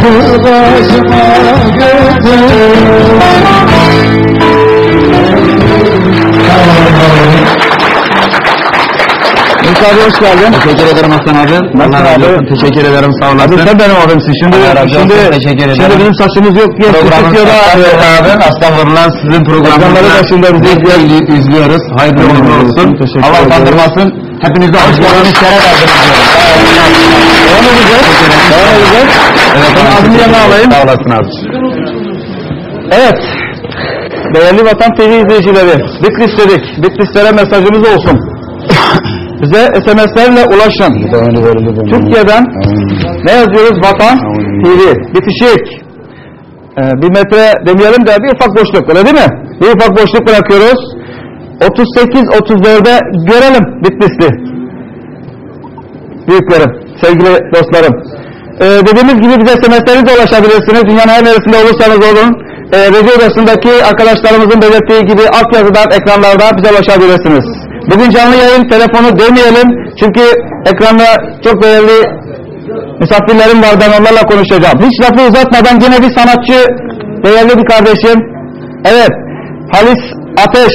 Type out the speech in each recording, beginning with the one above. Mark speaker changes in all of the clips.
Speaker 1: başıma
Speaker 2: Musa abi hoş geldin.
Speaker 3: Teşekkür ederim Hasan abi.
Speaker 2: Nasılsın abi?
Speaker 3: Teşekkür ederim, sağ olasın.
Speaker 2: Abi sen benim abimsin. Şimdi bizim saçımız yok diye tutuyorlar abi.
Speaker 3: Estağfurullah, sizin programınızda
Speaker 2: başında bizi
Speaker 3: izliyoruz. Hayırlı uğurlu olsun. Allah utandırmasın. Hepinize hoş geldiniz. Şeref verdiniz.
Speaker 2: Devam edeceğiz.
Speaker 3: Evet,
Speaker 2: ben abimi yanına alayım.
Speaker 3: Sağ olasın abi.
Speaker 2: Evet. Değerli Vatan TV izleyicileri, Bitlislere mesajımız olsun. Bize SMS'lerle ulaşın. Türkiye'den ne yazıyoruz? Vatan TV. Bitişik. Bir metre demeyelim de bir ufak boşluk, öyle değil mi? Bir ufak boşluk bırakıyoruz. 38-34'e görelim Bitlisli. Büyüklerim, sevgili dostlarım. Dediğimiz gibi bize SMS'lerinizle ulaşabilirsiniz. Dünyanın her neresinde olursanız olun. Radyo odasındaki arkadaşlarımızın belirttiği gibi altyazıdan, ekranlarda bize ulaşabilirsiniz. Bugün canlı yayın, telefonu demeyelim. Çünkü ekranda çok değerli misafirlerim var, ben onlarla konuşacağım. Hiç lafı uzatmadan yine bir sanatçı, değerli bir kardeşim. Evet, Halis Ateş.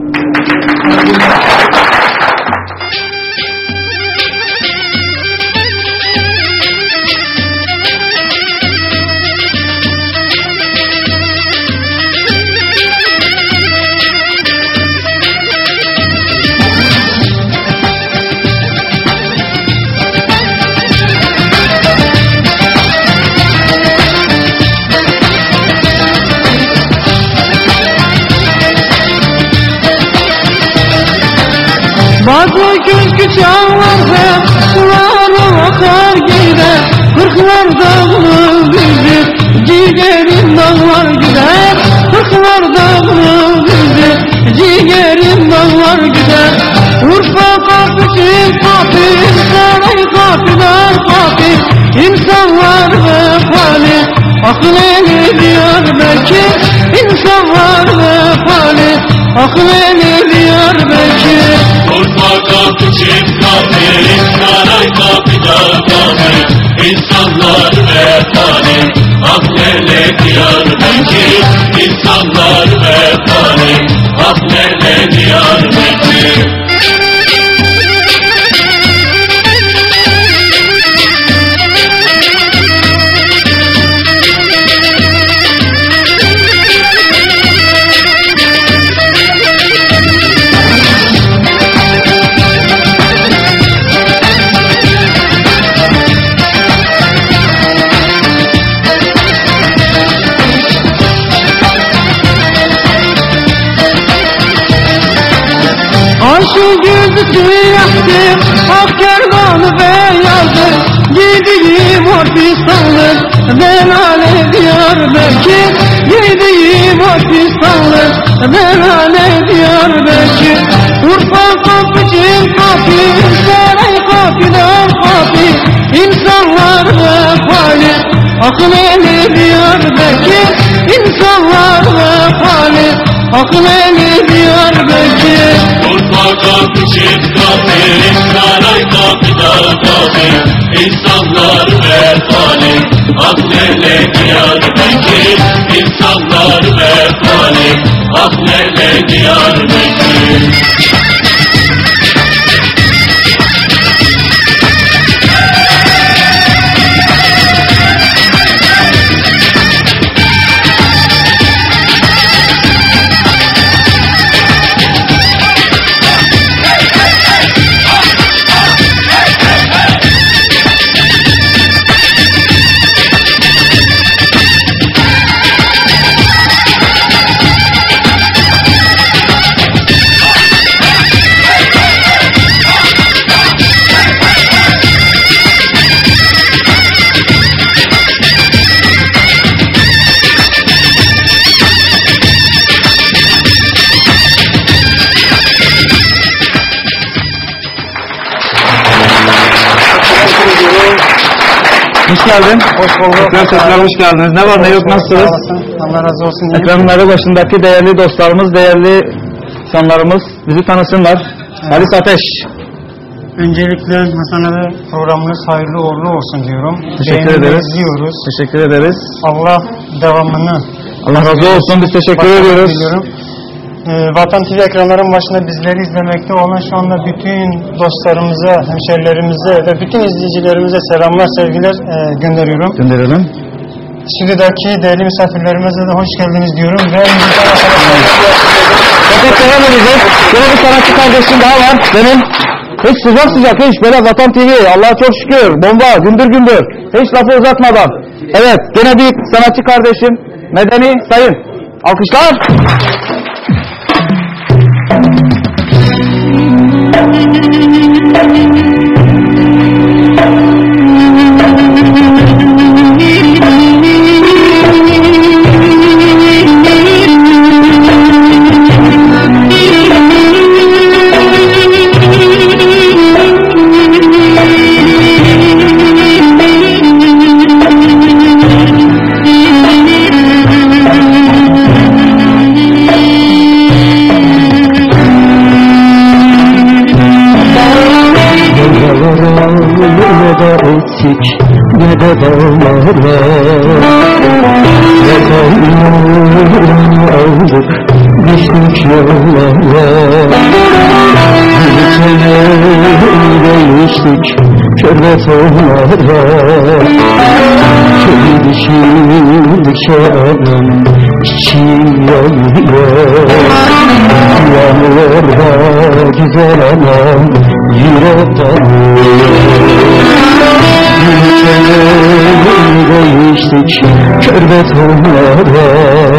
Speaker 1: Bazı günkü çağlarda suları akar gider, kırklar dağılır bizi, ciğerim dağlar gider. Kırklar dağılır bizi, ciğerim dağlar gider. Urfa kapıcı kapı, saray kapılar kapı, insanlar vefali, akıl eli Diyarbakır. İnsanlar vefali, akıl eli Diyarbakır.
Speaker 4: Urfa kapı, çift kapı, saray kapıda kapı, insanlar vefali, aklele Diyarbakır. İnsanlar vefali, aklele Diyarbakır.
Speaker 1: Aşı gözü yaktı, akkerdanı beyazı, giydiğim orpistanlı, ben ale Diyarbakır. Giydiğim orpistanlı, ben ale Diyarbakır. Urfa kapıcı kapı, saray kapıdan kapı, insanlar vefali, akıl eli Diyarbakır. İnsanlar vefali, akıl eli Diyarbakır.
Speaker 4: Urfa kapı, çift kapı, saray kapıda kapı, insanlar vefali, aklele Diyarbakır. İnsanlar vefali, aklele Diyarbakır.
Speaker 2: Hoş geldin.
Speaker 3: Hoş bulduk.
Speaker 2: Tekrar hoş geldiniz. Ne var ne yok, nasılsınız?
Speaker 3: Allah razı olsun.
Speaker 2: Ekranları başındaki değerli dostlarımız, değerli insanlarımız bizi tanısınlar. Halis Ateş.
Speaker 1: Öncelikle Hasan abi programınız hayırlı uğurlu olsun diyorum.
Speaker 2: Teşekkür ederiz.
Speaker 1: İzliyoruz.
Speaker 2: Teşekkür ederiz.
Speaker 1: Allah devamını.
Speaker 2: Allah razı olsun. Biz teşekkür ediyoruz.
Speaker 1: Vatan TV ekranların başında bizleri izlemekte olan şu anda bütün dostlarımıza, hemşerilerimize ve bütün izleyicilerimize selamlar, sevgiler gönderiyorum.
Speaker 2: Gönderelim.
Speaker 1: Stüdyodaki değerli misafirlerimize de hoş geldiniz diyorum. Ve
Speaker 2: Fakat devam edeceğiz. Şöyle bir sanatçı kardeşim daha var. Benim hiç sıcak hiç böyle Vatan TV, Allah'a çok şükür, bomba, gündür gündür. Hiç lafı uzatmadan. Evet, gene bir sanatçı kardeşim, Medeni Sayın. Alkışlar.
Speaker 5: Ne de dağlara ne dağlarını aldık düştük yollara Gülteneyle geçtik şöyle tonlara Kedi dişildikçe adam içim yanıyor Yanıyor da güzel anam yürek tanıyor Gülteneyle geçtik kör betonlara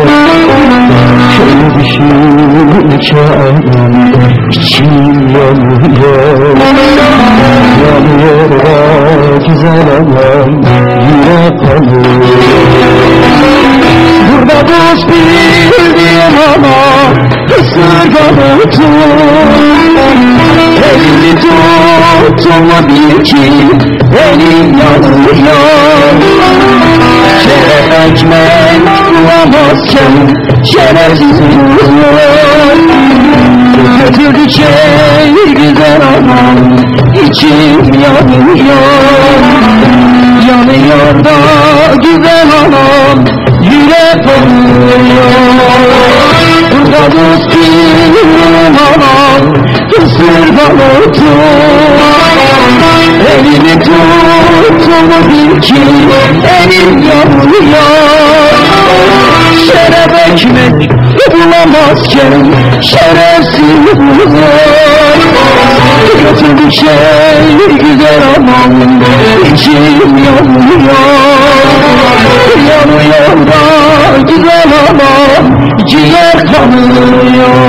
Speaker 5: Kedi dişildikçe adam içim yanıyor Yanıyor da güzel anam yürek tanıyor Burada dost bildiğim ama ısırganı tut Elini tutma bil ki elim yanıyor Şeref ekmek bulamazken şerefsiz olur Götürdükçe güzel anam içim yanıyor Yanıyor da güzel anam yürek oluyor Burada dost bilmiyorum anam ısırgan otur Elini tutma bil ki elim yanıyor Şeref ekmek bulamazken şerefsiz olur Kötü şey güzel aman içim yanıyor Yanıyor da güzel aman ciğer kanıyor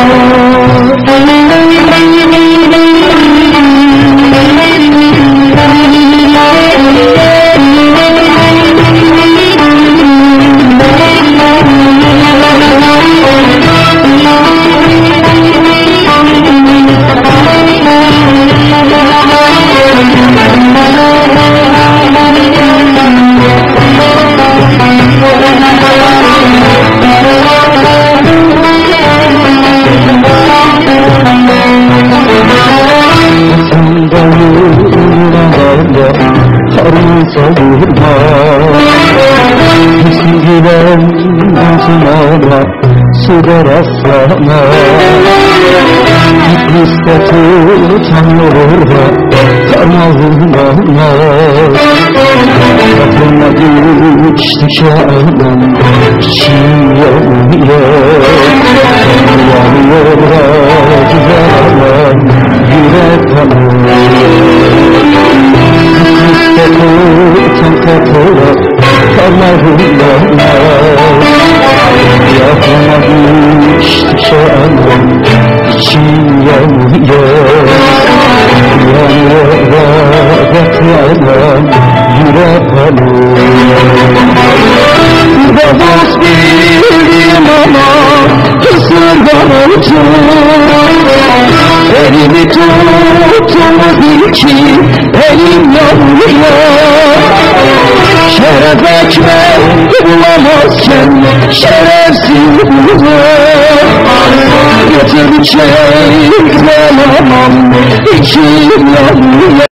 Speaker 5: savurma Çizgilen altına suda rastlama İbliste tutanıyor da kanalına Kapına geçtikçe anam içim yanıyor Yanıyor da güzel anam yürek kanıyor Tutan kapıya kanlarına Yapma geçtikçe anam içim yanıyor Yanıyor da anam yürek kanıyor Babas bildim ama ısırgan otur Elimi tutma bil ki elim yanıyor Şeref ekmek bulamazken şerefsiz bulur. Götür çek, alamam, içim yanıyor.